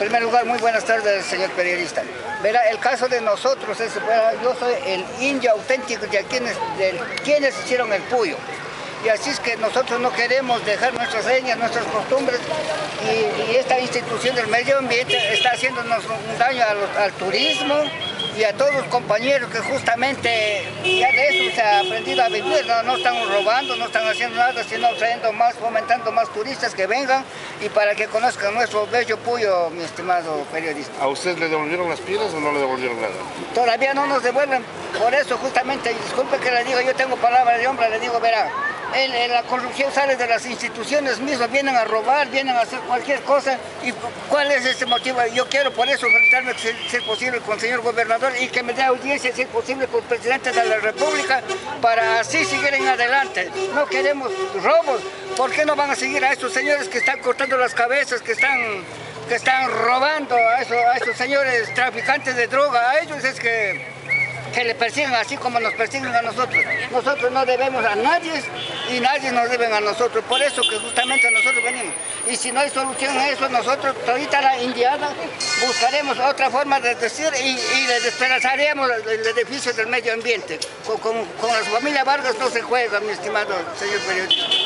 primer lugar, muy buenas tardes, señor periodista. Verá, el caso de nosotros es, yo soy el indio auténtico de quienes hicieron el Puyo. Y así es que nosotros no queremos dejar nuestras señas, nuestras costumbres, y esta institución del medio ambiente está haciéndonos un daño al turismo y a todos los compañeros que justamente ya de eso se ha aprendido a vivir, no están robando, no están haciendo nada, sino trayendo más, fomentando más turistas que vengan y para que conozcan nuestro bello Puyo, mi estimado periodista. ¿A usted le devolvieron las piedras o no le devolvieron nada? Todavía no nos devuelven, por eso justamente, disculpe que le digo, yo tengo palabra de hombre, le digo, verá, la corrupción sale de las instituciones mismas, vienen a robar, vienen a hacer cualquier cosa. ¿Y cuál es este motivo? Yo quiero por eso enfrentarme, si es posible, con el señor gobernador y que me dé audiencia, si es posible, con el presidente de la República, para así seguir en adelante. No queremos robos. ¿Por qué no van a seguir a estos señores que están cortando las cabezas, que están robando a esos señores traficantes de droga? A ellos es que le persiguen así como nos persiguen a nosotros. Nosotros no debemos a nadie y nadie nos debe a nosotros. Por eso que justamente nosotros venimos. Y si no hay solución a eso, nosotros, todita la indiada, buscaremos otra forma de decir y le despedazaremos el edificio del medio ambiente. Con la familia Vargas no se juega, mi estimado señor periodista.